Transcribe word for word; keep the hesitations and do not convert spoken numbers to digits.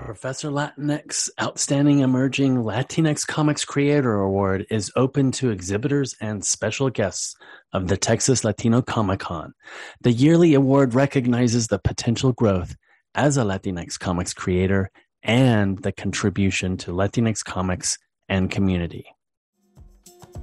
Professor Latinx Outstanding Emerging Latinx Comics Creator Award is open to exhibitors and special guests of the Texas Latino Comic Con. The yearly award recognizes the potential growth as a Latinx comics creator and the contribution to Latinx comics and community.